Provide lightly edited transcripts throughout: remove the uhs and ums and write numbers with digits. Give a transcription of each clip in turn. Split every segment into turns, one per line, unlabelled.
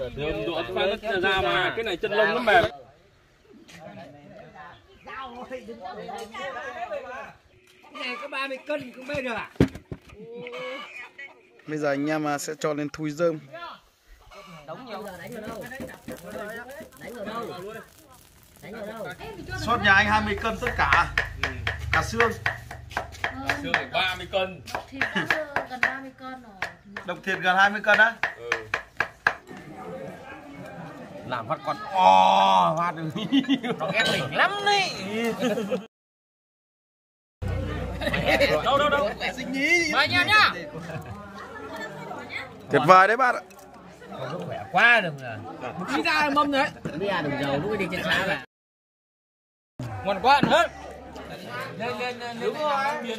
Thơm ra mà cái này chân lông nó mềm.
Cái này có 30 cân cũng bê được à?
Bây giờ anh em sẽ cho lên thui rơm.
Đánh vào đâu?
Sốt nhà anh 20 cân tất cả. Cả xương.
Xương 30 cân.
Thịt gần 30 cân rồi.
Đồng thịt gần 20 cân á?
Ừ.
Làm phát con phát được. Nó ghét mình lắm đấy. Đâu. Mời anh em nhá.
Tuyệt vời đấy bạn ạ.
Không khỏe quá được rồi. Đi ra mâm đấy. Đi ra đường dầu lúc đi trên xá về. Ngon quá hết. Lên đúng rồi.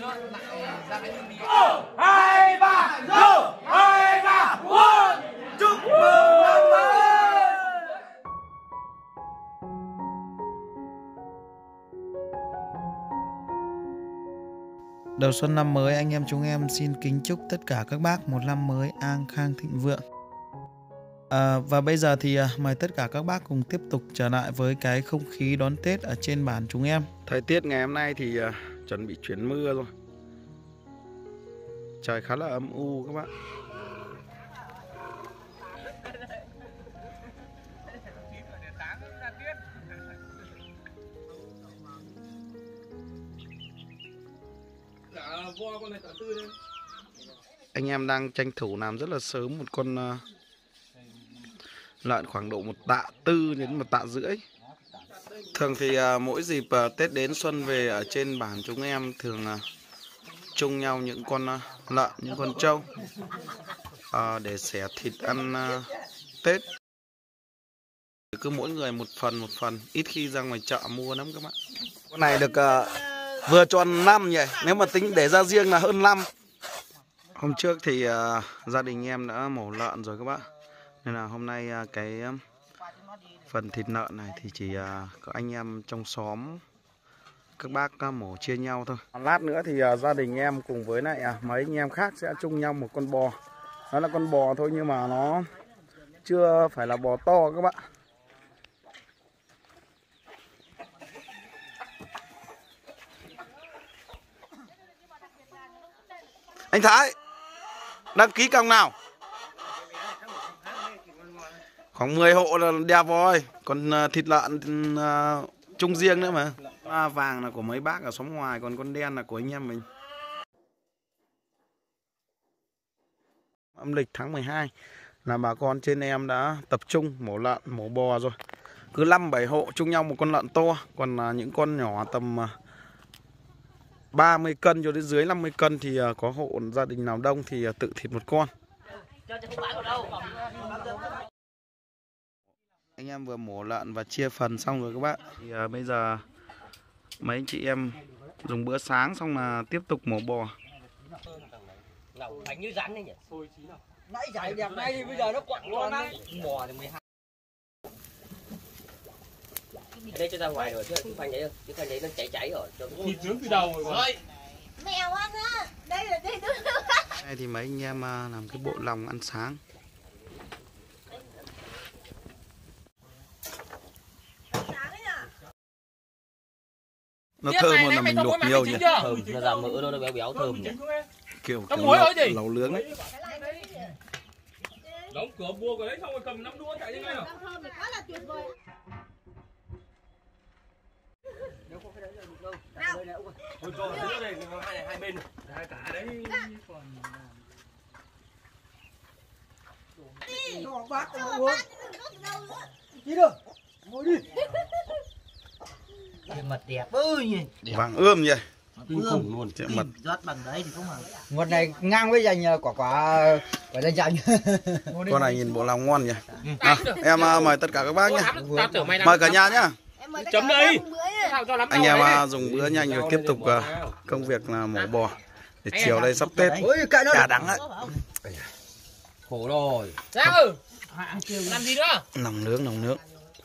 2 3 go. 2 3 1. Chúc mừng năm mới. Đầu xuân năm mới, anh em chúng em xin kính chúc tất cả các bác một năm mới an khang thịnh vượng. Và bây giờ thì mời tất cả các bác cùng tiếp tục trở lại với cái không khí đón Tết ở trên bản chúng em. Thời tiết ngày hôm nay thì chuẩn bị chuyển mưa rồi. Trời khá là âm u các bạn. Anh em đang tranh thủ làm rất là sớm một con lợn khoảng độ 1,4 tạ đến 1,5 tạ. Thường thì mỗi dịp Tết đến xuân về ở trên bản chúng em thường chung nhau những con lợn, những con trâu để xẻ thịt ăn Tết. Cứ mỗi người một phần, ít khi ra ngoài chợ mua lắm các bạn. Con này được vừa tròn 5 nhỉ, nếu mà tính để ra riêng là hơn 5. Hôm trước thì gia đình em đã mổ lợn rồi các bạn. Nên là hôm nay cái phần thịt lợn này thì chỉ có anh em trong xóm các bác mổ chia nhau thôi. Lát nữa thì gia đình em cùng với lại mấy anh em khác sẽ chung nhau một con bò. Nó là con bò thôi nhưng mà nó chưa phải là bò to các bạn. Anh Thái, đăng ký còng nào? Khoảng 10 hộ là đẹp rồi. Còn thịt lợn chung riêng nữa mà. Vàng là của mấy bác ở xóm ngoài, còn con đen là của anh em mình. Âm lịch tháng 12 là bà con trên em đã tập trung mổ lợn, mổ bò rồi. Cứ 5-7 hộ chung nhau một con lợn to. Còn những con nhỏ tầm 30 cân cho đến dưới 50 cân thì có hộ gia đình nào đông thì tự thịt một con. Anh em vừa mổ lợn và chia phần xong rồi các bạn. Thì bây giờ mấy anh chị em dùng bữa sáng xong là tiếp tục mổ bò.
Bánh như rắn đấy nhỉ. Nãy giải đẹp ngay bây giờ nó quặng luôn đấy. Bò thì 12. Ở đây cho ra ngoài rồi chứ khoanh đấy, chứ khoanh đấy nó cháy rồi.
Thịt nướng từ đầu rồi.
Mèo ăn á. Đây là đây nữa.
Đây thì mấy anh em làm cái bộ lòng ăn sáng. Nó thơm hơn là mình luộc nhiều nhỉ.
Thơm, nó ra mỡ nó béo béo thơm nhỉ.
Kiểu lẩu nướng ấy.
Đóng cửa bua cái đấy xong rồi cầm 5 đũa chạy như ngay nào.
Thơm thì quá là tuyệt vời.
Thôi cho giữa đây hai bên. Cả đấy còn
bác uống. Đi được. Ngồi đi.
Mật đẹp ơi nhỉ.
Vàng ươm nhỉ.
kinh khủng luôn.
Mật rót bằng đấy thì cũng mà.
Nguồn này ngang với dành quả danh dành.
Con này nhìn bộ lòng ngon nhỉ. Em mời tất cả các bác nhé. Mời cả nhà nhá.
Chấm đây.
Anh em dùng bữa nhanh rồi tiếp tục công việc là mổ bò. Để chiều đây sắp Tết. Chả đắng đấy.
Khổ rồi. Sao ừ? Làm gì nữa?
Lòng nướng.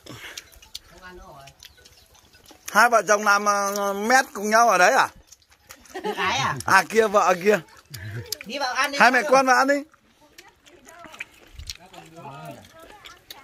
Hai vợ chồng làm mét cùng nhau ở đấy à?
Cái à?
À kia vợ kia.
Đi vào ăn đi.
Hai mẹ con vào ăn đi.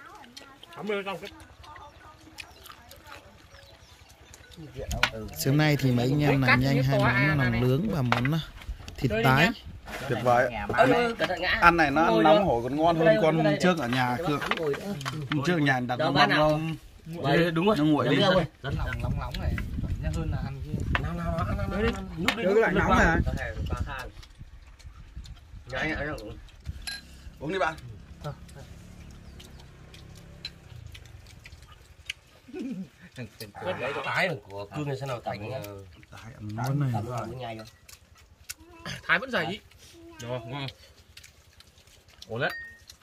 Sáng nay thì mấy anh em làm nhanh hai món lòng nướng và món thịt tái. Tuyệt vời. Ăn này nó nóng hổi còn ngon hơn con trước ở nhà Cương. Trước ở nhà đặt nó băm không. Đúng rồi, nó nguội đi.
Rất là nóng này, nhanh hơn là ăn kia.
Nào ăn đi.
Nước lại nóng này. Uống đi bạn.
Lấy tái của Cương này sao nào thành
Tái ăn món này.
Thái vẫn dày ý. Rồi, ngon. Ổn đấy.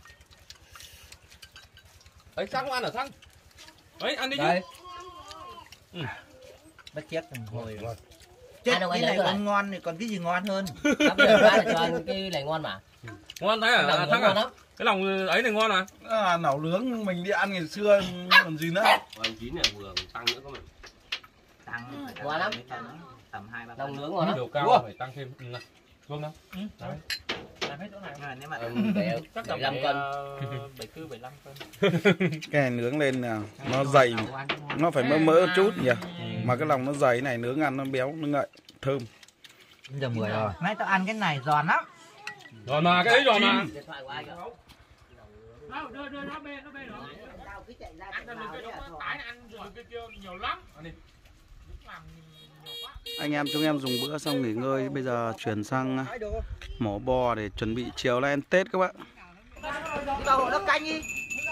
Ấy, Thăng ăn hả Thăng? Ấy, ăn đi chứ.
Bất chết rồi. Chết cái này còn ngon thì còn cái gì ngon hơn.
Cái này ngon mà.
Ngon thấy à? Thăng à? Cái lòng ấy này ngon à?
Nấu nướng mình đi ăn ngày xưa còn gì nữa.
Anh chín này vừa tăng nữa các bạn.
Tăng
Ngon lắm.
tầm 2-3
Lòng nướng ngon lắm.
Điều cao phải tăng thêm. Xuống đâu?
Làm hết chỗ này nếu mà
Chắc 75 cân.
75 cân.
Cái này nướng lên nào nó dày, nó phải mỡ một chút nhỉ. Mà cái lòng nó dày này nướng ăn nó béo nó ngậy, thơm.
Giờ 10 rồi. Nãy tao ăn cái này giòn lắm.
Rồi mà cái ấy rồi mà.
Điện thoại của ai kìa?
Đưa nó bê rồi. Ăn được cái đó tái ăn rồi cái kia nhiều lắm.
Anh em chúng em dùng bữa xong nghỉ ngơi, bây giờ chuyển sang mổ bò để chuẩn bị chiều nay ăn Tết các bạn.
Đi vào hộ nó canh đi.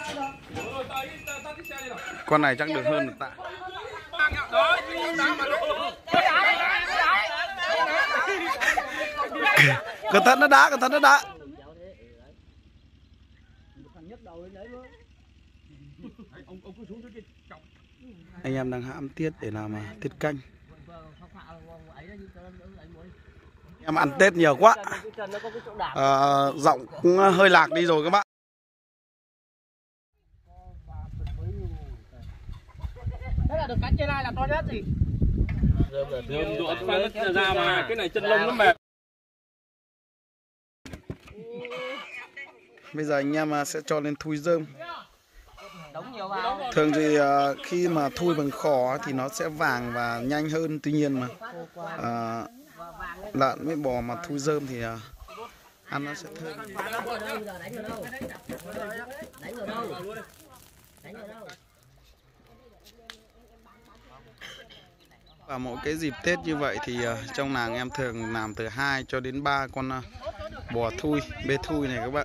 Con này chắc được hơn một tạ. Cẩn thận nó đá, cẩn thận nó đá. Anh em đang hãm tiết để làm tiết canh. Em ăn Tết nhiều quá. Giọng cũng hơi lạc đi rồi các bạn.
Thế là được cánh trên này là to nhất gì?
Rơm độ nó ra mà cái này chân lông nó mệt.
Bây giờ anh em sẽ cho lên thui rơm.
Đóng nhiều vào.
Thường thì khi mà thui bằng khò thì nó sẽ vàng và nhanh hơn. Tuy nhiên mà lợn với bò mà thui rơm thì ăn nó sẽ thơm. Và mỗi cái dịp Tết như vậy thì trong làng em thường làm từ 2 cho đến 3 con bò thui, bê thui này các bạn.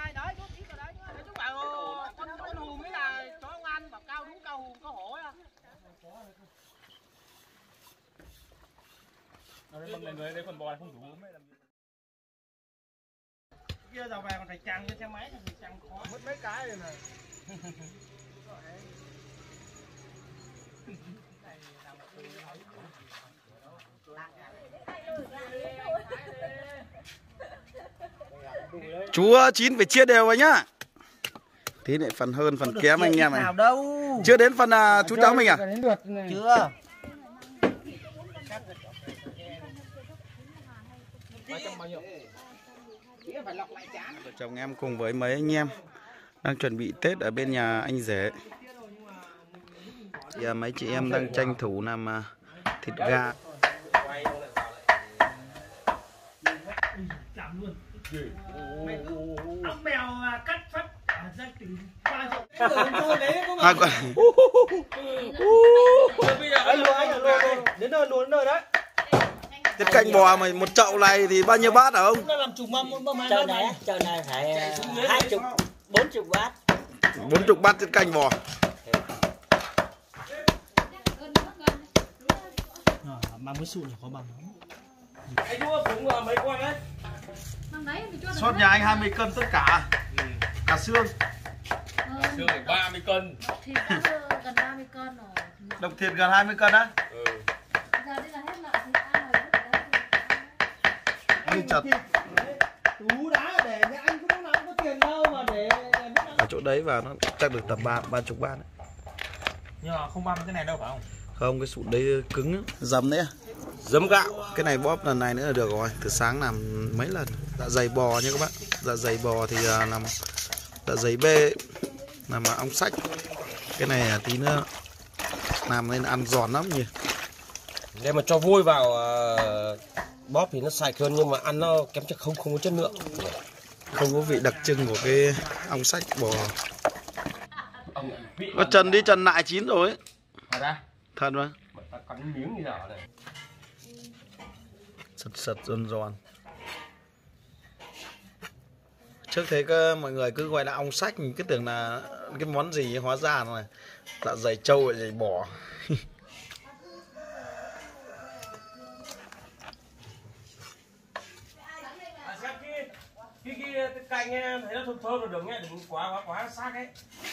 Kia giờ về còn phải chằng cho xe máy thì chằng khó. Mất mấy cái rồi này.
Chú Chín phải chia đều vào nhá. Tí lại phần hơn phần kém anh em này. Chưa đến phần chú cháu mình à?
Chưa.
Vợ chồng em cùng với mấy anh em đang chuẩn bị Tết ở bên nhà anh rể. Thì mấy chị em đang tranh thủ làm thịt gà.
Ông mèo cắt phát ra từ 3 triệu.
Hai con.
Đến nơi đấy.
Tiết canh bò mà một chậu này thì bao nhiêu bát hả ông?
Nó làm chục mâm mỗi mâm.
Chợ này phải 20, 40 bát.
40 bát tiết canh bò.
Mà mới sụn là khó bằng.
Anh mua cũng mấy con đấy.
Sốt nhà anh 20 cân tất cả. Cả xương.
Xương phải 30 cân.
Thịt gần 30 cân rồi.
Đồng thịt gần 20 cân á?
Giờ đây là hết lợn thì ăn rồi.
Đi chật.
Tú đá để anh cũng không có tiền đâu mà để
Ở chỗ đấy và nó chắc được tầm 30 bát đấy.
Nhưng mà không băm cái này đâu phải không?
Không, cái sụn đấy cứng lắm. Dầm đấy à? Dấm gạo. Cái này bóp lần này nữa là được rồi. Từ sáng làm mấy lần. Dạ dày bò nha các bạn. Dạ dày bò thì làm dạ dày bê làm ong sách. Cái này tí nữa làm nên ăn giòn lắm nhỉ.
Nếu mà cho vôi vào bóp thì nó sạch hơn, nhưng mà ăn nó kém chất, không có chất lượng,
không có vị đặc trưng của cái ong sách bò. Nó trần đi, trần lại chín rồi ấy. Thật mà.
Ta cắn miếng như nào này.
Sật giòn giòn. Trước thế mọi người cứ gọi là ong sách, mình cứ tưởng là cái món gì, hóa ra là dạ dày trâu và dày bò.
Cái cạnh thấy nó thơm rồi được nhé, đừng quá xác ấy.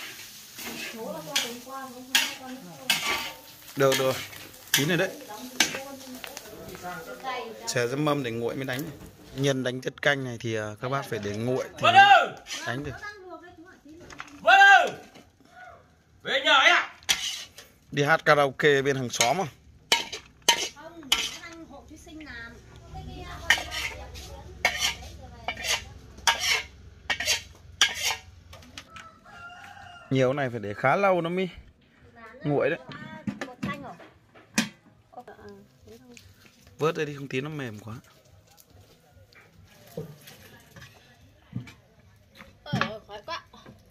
Được rồi, chín rồi đấy. Xẻ ra mâm để nguội mới đánh. Nhân đánh chất canh này thì các bác phải để nguội thì đánh được.
Về nhà ấy à?
Đi hát karaoke bên hàng xóm à? Nhiều này phải để khá lâu nó mới nguội đấy. Vớt đây đi, không tí nó mềm quá.
Khói quá.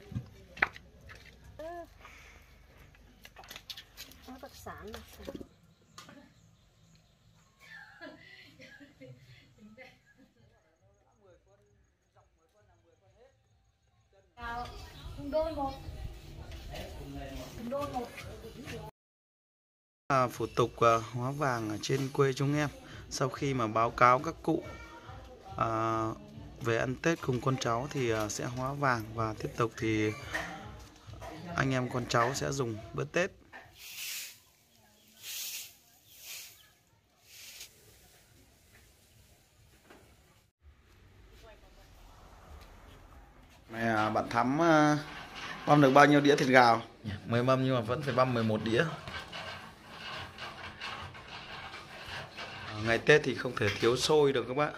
Bật sáng. Đôi một.
Thủ tục hóa vàng ở trên quê chúng em, sau khi mà báo cáo các cụ về ăn Tết cùng con cháu thì sẽ hóa vàng, và tiếp tục thì anh em con cháu sẽ dùng bữa Tết. Mẹ bạn Thắm băm được bao nhiêu đĩa thịt gà? 10 mâm nhưng mà vẫn phải băm 11 đĩa. Ngày Tết thì không thể thiếu xôi được các bạn.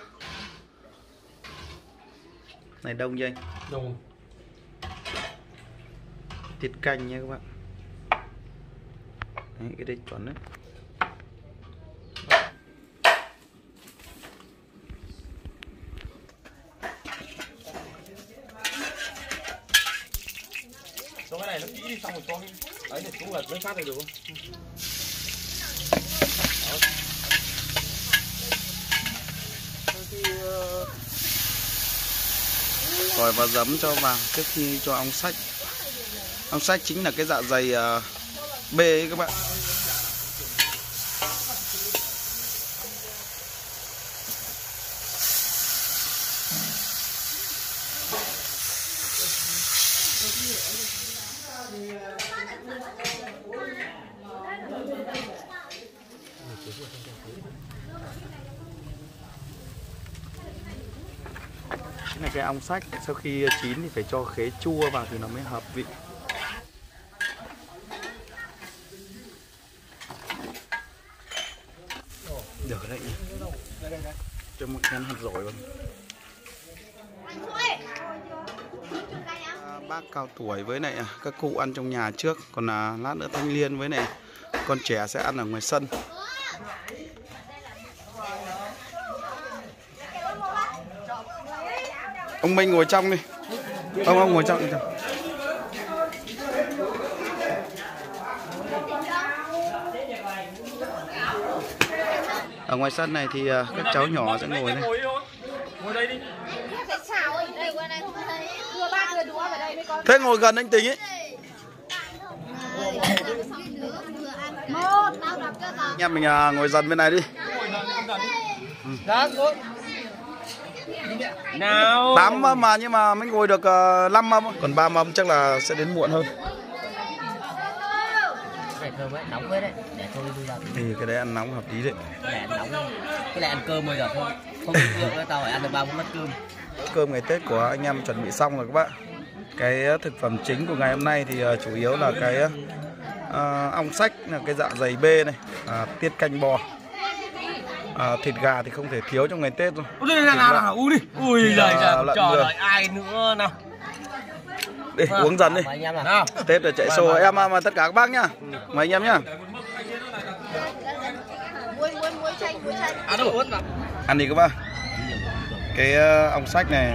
Này đông chưa anh?
Đông.
Thịt canh nha các bạn. Đấy, cái đấy chuẩn đấy.
Cho cái này nó kỹ đi, xong rồi cho đấy để xuống là lấy phát này được không?
Tỏi và giấm cho vào trước khi cho ong sách. Ong sách chính là cái dạ dày B ấy các bạn. Này cái ong sách sau khi chín thì phải cho khế chua vào thì nó mới hợp vị. Được đấy nhỉ. Cho một chén hạt dổi luôn. Bác cao tuổi với lại các cụ ăn trong nhà trước, còn lát nữa thanh niên với lại con trẻ sẽ ăn ở ngoài sân. Ông Minh ngồi trong đi. Ông ngồi trong. Ở ngoài sân này thì các cháu nhỏ sẽ ngồi đây.
Ngồi đây đi.
Thế ngồi gần anh Tình ấy. Anh em mình ngồi dần bên này đi.
Nào.
8 mâm mà, nhưng mà mới ngồi được 5 mâm, còn 3 mâm chắc là sẽ đến muộn hơn.
Nóng quá đấy, để thôi đi vào.
Thì cái đấy ăn nóng hợp lý đấy.
Cái này ăn nóng, cái này ăn cơm bây giờ thôi. Không được nữa, tao phải ăn được 3 4 bát cơm.
Cơm ngày Tết của anh em chuẩn bị xong rồi các bạn. Cái thực phẩm chính của ngày hôm nay thì chủ yếu là cái ong sách, là cái dạ dày B này, tiết canh bò. Thịt gà thì không thể thiếu trong ngày Tết rồi.
Nào, uống đi. Ui giời, trời ơi, ai nữa nào.
Đi uống dần đi.
Anh em nào.
Tết là chạy xô em mà tất cả các bác nhá. Mời anh em nhá.
Muối chanh.
Ăn đi các bác. Cái ong sách này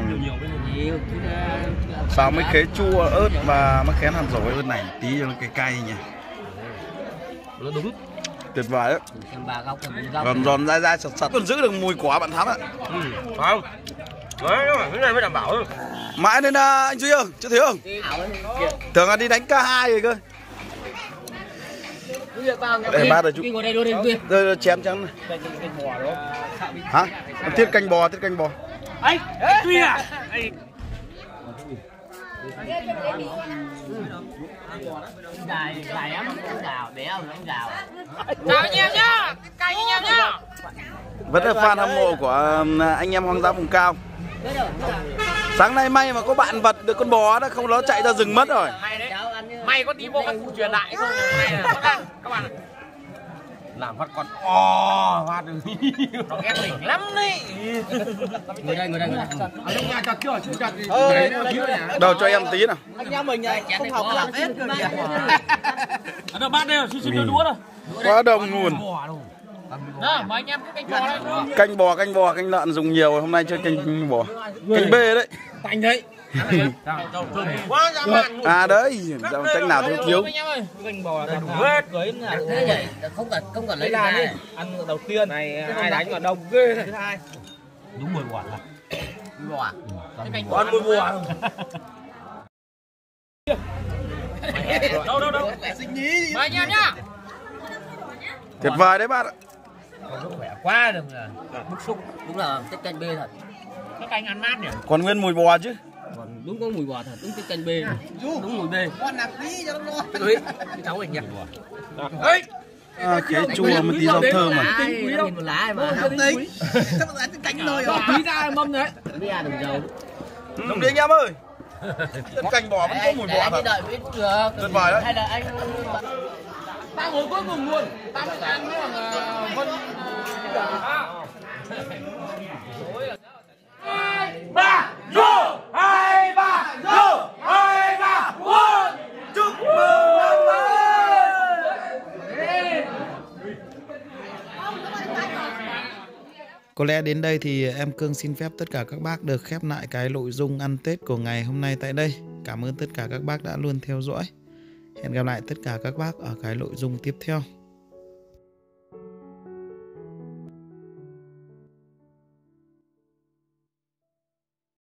xào mấy khế chua ớt và mắc khén hạt dổi ớt này tí cho nó cay nhỉ.
Nó đúng.
Tuyệt vời đấy. Giòn dai sật còn giữ được mùi quả bạn Thắm ạ.
Không. Đấy, cái này mới đảm bảo.
Mãi nên anh Duy ơi, chưa thấy không? Tưởng là đi đánh K2 rồi cơ. Để ba rồi chú. Rồi chém này. Hả? Tiết canh bò.
Anh Duy à?
Dài lắm, gào, béo lắm gào.
Chào anh em nhá. Cay anh em nhá.
Vẫn là fan hâm mộ của anh em hoang dã vùng cao. Sáng nay may mà có bạn vật được con bò đó, không nó chạy ra rừng mất rồi.
May đấy. May có tí bộ các cụ truyền lại không? May là các bạn.
Làm phát con phát được.
Nó ghét đỉnh lắm đấy.
Người đây.
Nhà chặt chưa? Chú chặt gì?
Đâu cho em tí nào.
Anh em mình không học làm hết cơ kìa.
Nó bát đây, xin đưa đũa rồi.
Quá đồng nguồn.
Đó, mời anh em cái canh bò đây.
Canh bò, canh lợn dùng nhiều, hôm nay chơi canh bò. Canh bê đấy.
Canh đấy.
À đấy, canh nào thiếu thiếu.
Canh bò là đủ hết.
Thế vậy, không cần lấy ra đi.
Ăn đầu tiên này ai đánh mà đông ghê này. Thứ hai.
Đúng mùi bò là.
Bò à?
Con mùi bò.
Đâu. Mời anh em nhá.
Tuyệt vời đấy bạn ạ.
Khỏe quá được rồi.
Bức xúc. Đúng là tiết canh bê thật.
Cái canh ăn mát nhỉ?
Còn nguyên mùi bò chứ.
Còn đúng có mùi bò thật, đúng tiết canh bê. Đúng mùi bê.
Con nạp tí cho nó ngon.
Đấy, cháu anh nhỉ? Đấy.
Khế chua một tí rau thơm mà.
Nhìn một lá mà.
Tính. Chắc là cánh nồi rồi.
Tí ra mâm đấy.
Đi ăn đường dầu.
Đồng đi anh em ơi. Canh bò vẫn có mùi bò thật.
Đợi biết được.
Tuyệt vời đấy.
Hay là anh
Ta ngồi cuối cùng luôn. Ta phải ăn với Vân. 3 vô 2 3 vô 2 3 1.
Chúc mừng năm mới. Có lẽ đến đây thì em Cương xin phép tất cả các bác được khép lại cái nội dung ăn Tết của ngày hôm nay tại đây. Cảm ơn tất cả các bác đã luôn theo dõi. Hẹn gặp lại tất cả các bác ở cái nội dung tiếp theo.